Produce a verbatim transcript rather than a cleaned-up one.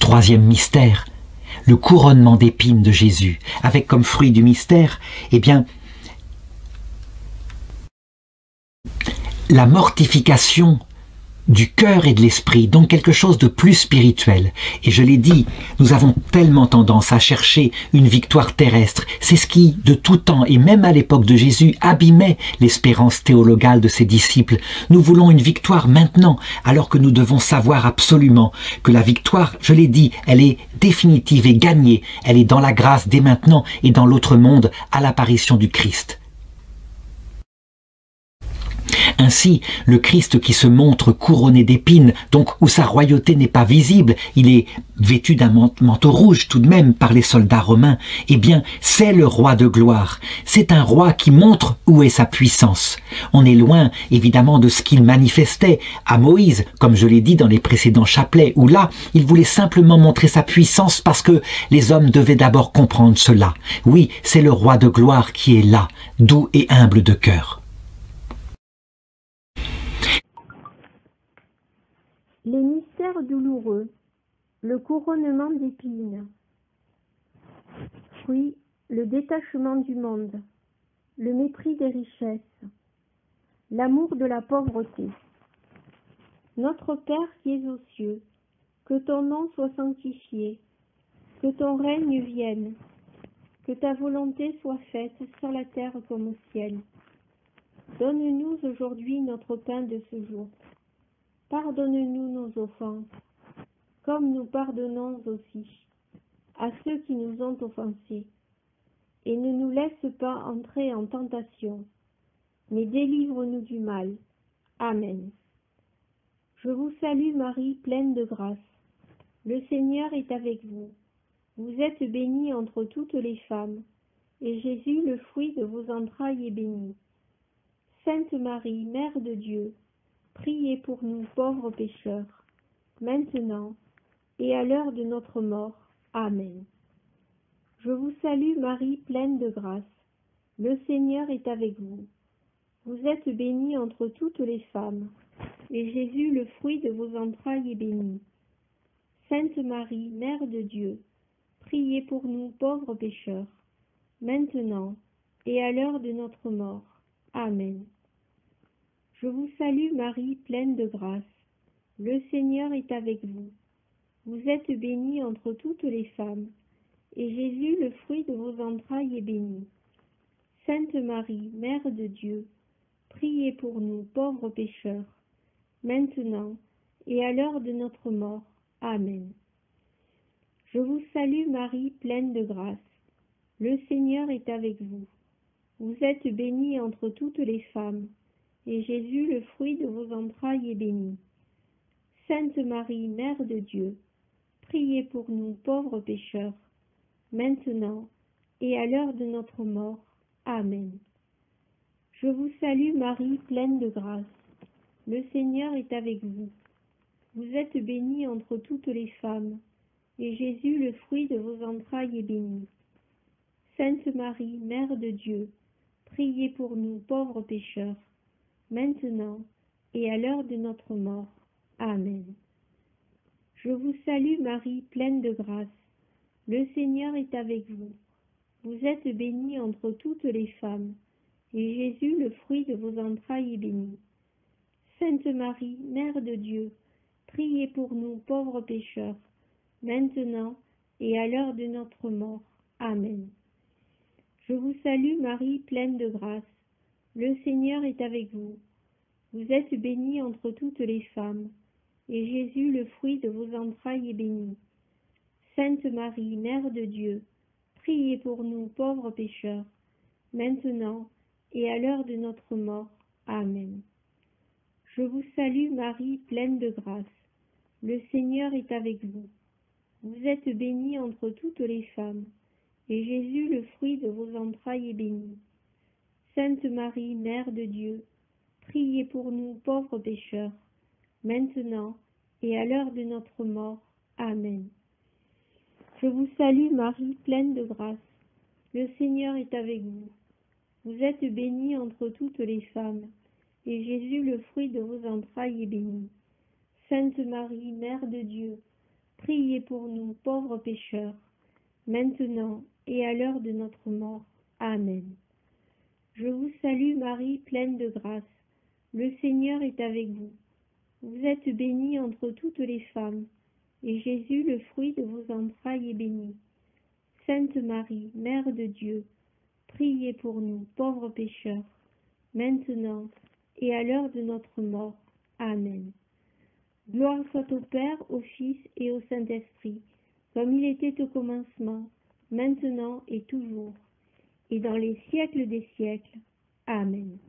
troisième mystère, le couronnement d'épines de Jésus, avec comme fruit du mystère, eh bien, la mortification du cœur et de l'esprit, donc quelque chose de plus spirituel. Et je l'ai dit, nous avons tellement tendance à chercher une victoire terrestre. C'est ce qui, de tout temps, et même à l'époque de Jésus, abîmait l'espérance théologale de ses disciples. Nous voulons une victoire maintenant, alors que nous devons savoir absolument que la victoire, je l'ai dit, elle est définitive et gagnée. Elle est dans la grâce dès maintenant et dans l'autre monde à l'apparition du Christ. Ainsi, le Christ qui se montre couronné d'épines, donc où sa royauté n'est pas visible, il est vêtu d'un manteau rouge tout de même par les soldats romains, eh bien, c'est le roi de gloire. C'est un roi qui montre où est sa puissance. On est loin, évidemment, de ce qu'il manifestait à Moïse, comme je l'ai dit dans les précédents chapelets, où là, il voulait simplement montrer sa puissance parce que les hommes devaient d'abord comprendre cela. Oui, c'est le roi de gloire qui est là, doux et humble de cœur. Les mystères douloureux, le couronnement d'épines. Oui, le détachement du monde, le mépris des richesses, l'amour de la pauvreté. Notre Père qui es aux cieux, que ton nom soit sanctifié, que ton règne vienne, que ta volonté soit faite sur la terre comme au ciel. Donne-nous aujourd'hui notre pain de ce jour. Pardonne-nous nos offenses, comme nous pardonnons aussi à ceux qui nous ont offensés. Et ne nous laisse pas entrer en tentation, mais délivre-nous du mal. Amen. Je vous salue Marie, pleine de grâce. Le Seigneur est avec vous. Vous êtes bénie entre toutes les femmes, et Jésus, le fruit de vos entrailles, est béni. Sainte Marie, Mère de Dieu, priez pour nous pauvres pécheurs, maintenant et à l'heure de notre mort. Amen. Je vous salue Marie, pleine de grâce. Le Seigneur est avec vous. Vous êtes bénie entre toutes les femmes, et Jésus, le fruit de vos entrailles, est béni. Sainte Marie, Mère de Dieu, priez pour nous pauvres pécheurs, maintenant et à l'heure de notre mort. Amen. Je vous salue Marie, pleine de grâce. Le Seigneur est avec vous. Vous êtes bénie entre toutes les femmes, et Jésus, le fruit de vos entrailles, est béni. Sainte Marie, Mère de Dieu, priez pour nous pauvres pécheurs, maintenant et à l'heure de notre mort. Amen. Je vous salue Marie, pleine de grâce. Le Seigneur est avec vous. Vous êtes bénie entre toutes les femmes, et Jésus, le fruit de vos entrailles, est béni. Sainte Marie, Mère de Dieu, priez pour nous pauvres pécheurs, maintenant et à l'heure de notre mort. Amen. Je vous salue Marie, pleine de grâce. Le Seigneur est avec vous. Vous êtes bénie entre toutes les femmes, et Jésus, le fruit de vos entrailles, est béni. Sainte Marie, Mère de Dieu, priez pour nous pauvres pécheurs, maintenant et à l'heure de notre mort. Amen. Je vous salue Marie, pleine de grâce. Le Seigneur est avec vous. Vous êtes bénie entre toutes les femmes, et Jésus, le fruit de vos entrailles, est béni. Sainte Marie, Mère de Dieu, priez pour nous pauvres pécheurs, maintenant et à l'heure de notre mort. Amen. Je vous salue Marie, pleine de grâce. Le Seigneur est avec vous. Vous êtes bénie entre toutes les femmes, et Jésus, le fruit de vos entrailles, est béni. Sainte Marie, Mère de Dieu, priez pour nous pauvres pécheurs, maintenant et à l'heure de notre mort. Amen. Je vous salue Marie, pleine de grâce. Le Seigneur est avec vous. Vous êtes bénie entre toutes les femmes, et Jésus, le fruit de vos entrailles, est béni. Sainte Marie, Mère de Dieu, priez pour nous pauvres pécheurs, maintenant et à l'heure de notre mort. Amen. Je vous salue Marie, pleine de grâce. Le Seigneur est avec vous. Vous êtes bénie entre toutes les femmes, et Jésus, le fruit de vos entrailles, est béni. Sainte Marie, Mère de Dieu, priez pour nous, pauvres pécheurs, maintenant et à l'heure de notre mort. Amen. Je vous salue Marie, pleine de grâce. Le Seigneur est avec vous. Vous êtes bénie entre toutes les femmes, et Jésus, le fruit de vos entrailles, est béni. Sainte Marie, Mère de Dieu, priez pour nous, pauvres pécheurs, maintenant et à l'heure de notre mort. Amen. Gloire soit au Père, au Fils et au Saint-Esprit, comme il était au commencement, maintenant et toujours, et dans les siècles des siècles. Amen.